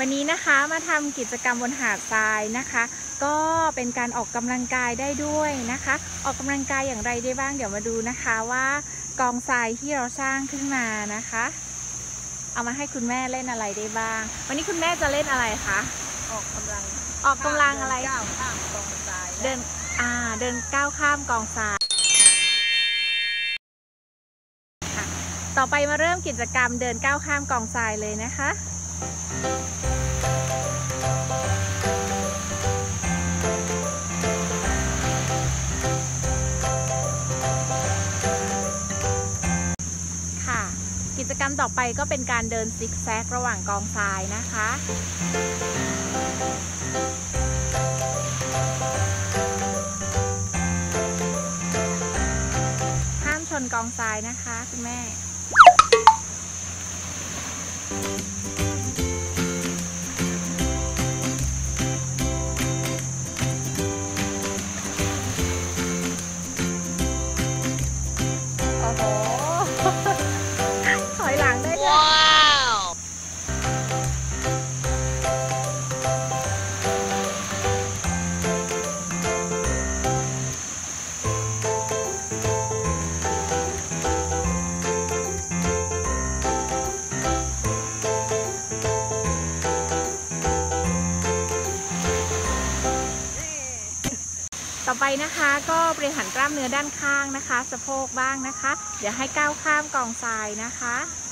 วันนี้นะคะมาทำกิจกรรมบนหาดทรายนะคะก็เป็นการออกกำลังกายได้ด้วยนะคะออกกำลังกายอย่างไรได้บ้างเดี๋ยวมาดูนะคะว่ากองทรายที่เราสร้างขึ้นมานะคะเอามาให้คุณแม่เล่นอะไรได้บ้างวันนี้คุณแม่จะเล่นอะไรคะออกกำลังอะไรก้าวข้ามกองทรายเดินก้าวข้ามกองทรายต่อไปมาเริ่มกิจกรรมเดินก้าวข้ามกองทรายเลยนะคะกิจกรรมต่อไปก็เป็นการเดินซิกแซกระหว่างกองทรายนะคะห้ามชนกองทรายนะคะคุณแม่ต่อไปนะคะก็บริหารกล้ามเนื้อด้านข้างนะคะสะโพกบ้างนะคะเดี๋ยวให้ก้าวข้ามกองทรายนะคะ